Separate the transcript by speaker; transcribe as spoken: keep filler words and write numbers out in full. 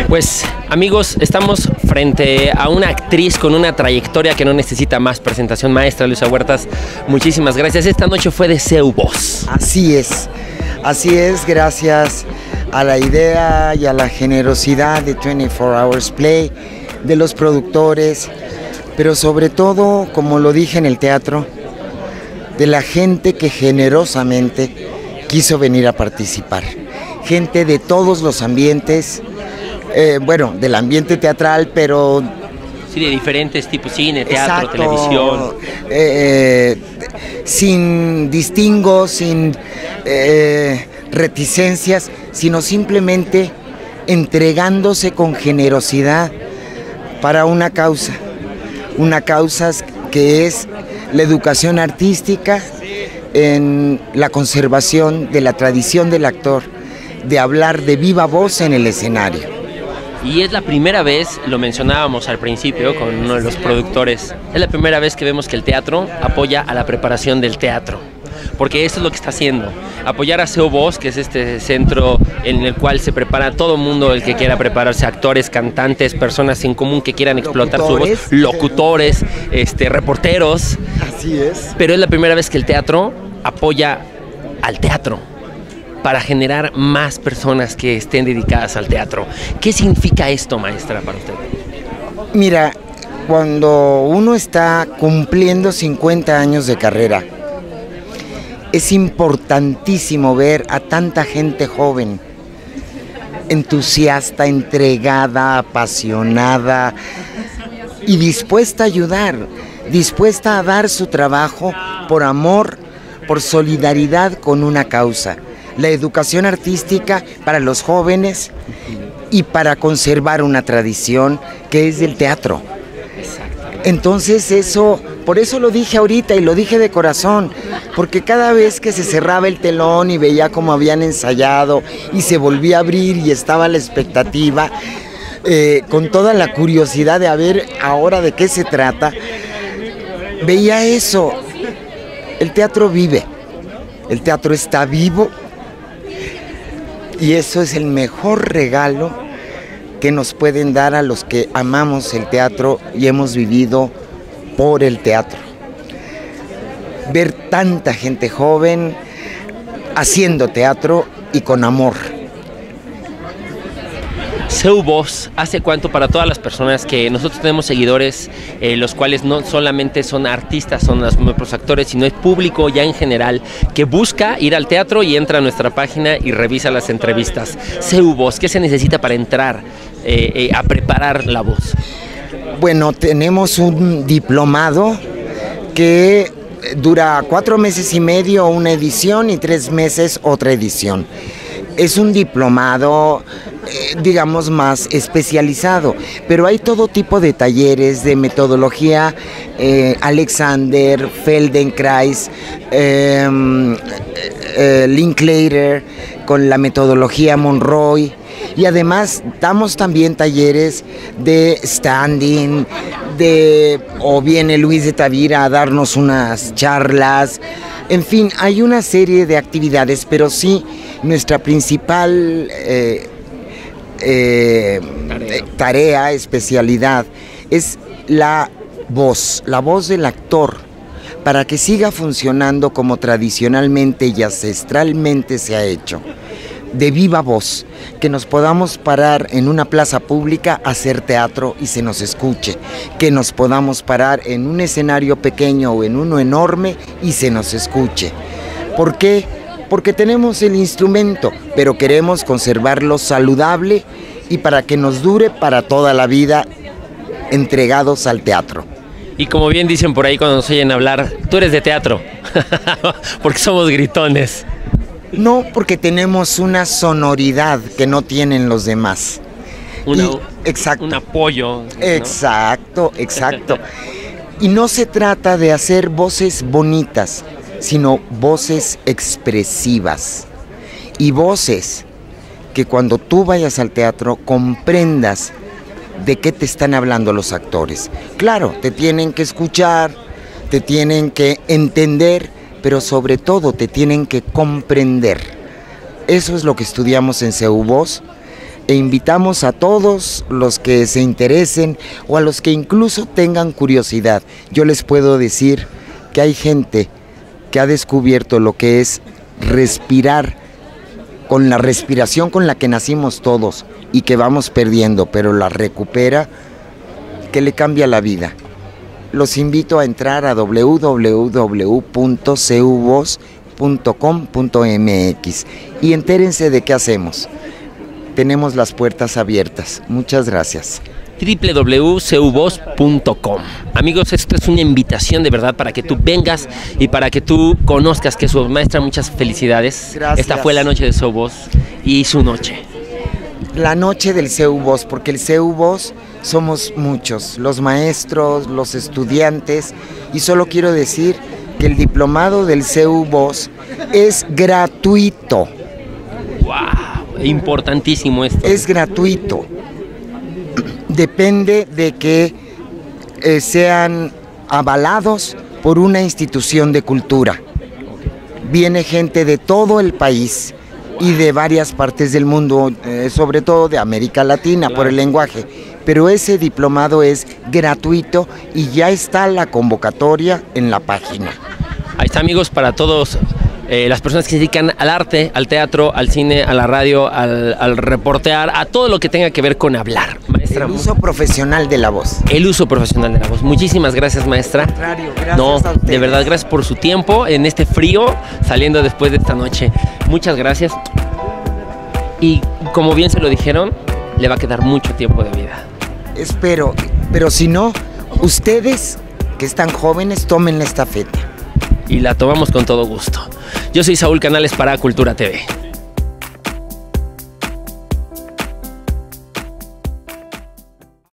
Speaker 1: Pues amigos, estamos frente a una actriz con una trayectoria que no necesita más presentación. Maestra Luisa Huertas, muchísimas gracias. Esta noche fue de Seu Voz.
Speaker 2: Así es, así es, gracias a la idea y a la generosidad de veinticuatro hours Play, de los productores, pero sobre todo, como lo dije en el teatro, de la gente que generosamente quiso venir a participar. Gente de todos los ambientes, eh, bueno, del ambiente teatral, pero...
Speaker 1: Sí, de diferentes tipos, cine, teatro,
Speaker 2: exacto,
Speaker 1: televisión.
Speaker 2: Eh, sin distingos, sin eh, reticencias, sino simplemente entregándose con generosidad para una causa. Una causa que es la educación artística en la conservación de la tradición del actor, de hablar de viva voz en el escenario.
Speaker 1: Y es la primera vez, lo mencionábamos al principio con uno de los productores, es la primera vez que vemos que el teatro apoya a la preparación del teatro. Porque esto es lo que está haciendo, apoyar a Seu Voz, que es este centro en el cual se prepara todo el mundo, el que quiera prepararse, actores, cantantes, personas en común que quieran explotar
Speaker 2: locutores,
Speaker 1: su voz, locutores, este, reporteros.
Speaker 2: Así es.
Speaker 1: Pero es la primera vez que el teatro apoya al teatro para generar más personas que estén dedicadas al teatro. ¿Qué significa esto, maestra, para usted?
Speaker 2: Mira, cuando uno está cumpliendo cincuenta años de carrera, es importantísimo ver a tanta gente joven, entusiasta, entregada, apasionada y dispuesta a ayudar, dispuesta a dar su trabajo por amor, por solidaridad con una causa. La educación artística para los jóvenes y para conservar una tradición que es del teatro. Entonces eso, por eso lo dije ahorita y lo dije de corazón, porque cada vez que se cerraba el telón y veía cómo habían ensayado y se volvía a abrir y estaba la expectativa, eh, con toda la curiosidad de a ver ahora de qué se trata, veía eso. El teatro vive, el teatro está vivo y eso es el mejor regalo que nos pueden dar a los que amamos el teatro y hemos vivido por el teatro. Ver tanta gente joven haciendo teatro y con amor.
Speaker 1: Seu Voz, ¿hace cuánto para todas las personas que nosotros tenemos seguidores, eh, los cuales no solamente son artistas, son los, nuestros actores, sino es público ya en general, que busca ir al teatro y entra a nuestra página y revisa las entrevistas? Seu Voz, ¿qué se necesita para entrar eh, eh, a preparar la voz?
Speaker 2: Bueno, tenemos un diplomado que dura cuatro meses y medio una edición y tres meses otra edición. Es un diplomado, eh, digamos, más especializado, pero hay todo tipo de talleres de metodología, eh, Alexander, Feldenkrais, eh, eh, Linklater, con la metodología Monroy, y además damos también talleres de standing, de, o viene Luis de Tavira a darnos unas charlas. En fin, hay una serie de actividades, pero sí, nuestra principal eh, eh, tarea. tarea, especialidad, es la voz, la voz del actor, para que siga funcionando como tradicionalmente y ancestralmente se ha hecho, de viva voz, que nos podamos parar en una plaza pública a hacer teatro y se nos escuche, que nos podamos parar en un escenario pequeño o en uno enorme y se nos escuche. ¿Por qué? Porque tenemos el instrumento, pero queremos conservarlo saludable y para que nos dure para toda la vida, entregados al teatro.
Speaker 1: Y como bien dicen por ahí cuando nos oyen hablar, tú eres de teatro, porque somos gritones.
Speaker 2: No, porque tenemos una sonoridad que no tienen los demás.
Speaker 1: Una,
Speaker 2: y, exacto.
Speaker 1: Un apoyo, ¿no?
Speaker 2: Exacto, exacto. Y no se trata de hacer voces bonitas, sino voces expresivas. Y voces que cuando tú vayas al teatro comprendas de qué te están hablando los actores. Claro, te tienen que escuchar, te tienen que entender, pero sobre todo te tienen que comprender. Eso es lo que estudiamos en Seu Voz, e invitamos a todos los que se interesen o a los que incluso tengan curiosidad. Yo les puedo decir que hay gente que ha descubierto lo que es respirar con la respiración con la que nacimos todos y que vamos perdiendo, pero la recupera, que le cambia la vida. Los invito a entrar a doble u doble u doble u punto c u voz punto com punto m x y entérense de qué hacemos. Tenemos las puertas abiertas. Muchas gracias.
Speaker 1: doble u doble u doble u punto c u voz punto com. Amigos, esto es una invitación de verdad para que tú vengas y para que tú conozcas que su maestra, muchas felicidades.
Speaker 2: Gracias.
Speaker 1: Esta fue la noche de C E U Voz y su noche.
Speaker 2: La noche del C E U Voz, porque el C E U Voz somos muchos, los maestros, los estudiantes, y solo quiero decir que el diplomado del C E U Voz es gratuito.
Speaker 1: ¡Wow! Importantísimo esto.
Speaker 2: Es gratuito. Depende de que eh, sean avalados por una institución de cultura. Viene gente de todo el país y de varias partes del mundo, eh, sobre todo de América Latina, por el lenguaje. Pero ese diplomado es gratuito y ya está la convocatoria en la página.
Speaker 1: Ahí está, amigos, para todos. Eh, las personas que se dedican al arte, al teatro, al cine, a la radio, al, al reportear, a todo lo que tenga que ver con hablar. Maestra,
Speaker 2: el uso profesional de la voz.
Speaker 1: El uso profesional de la voz. Muchísimas gracias, maestra.
Speaker 2: Al contrario, gracias
Speaker 1: no,
Speaker 2: a ustedes.
Speaker 1: De verdad, gracias por su tiempo en este frío, saliendo después de esta noche. Muchas gracias. Y como bien se lo dijeron, le va a quedar mucho tiempo de vida.
Speaker 2: Espero, pero si no, ustedes que están jóvenes, tomen la estafeta.
Speaker 1: Y la tomamos con todo gusto. Yo soy Saúl Canales para Cultura T V.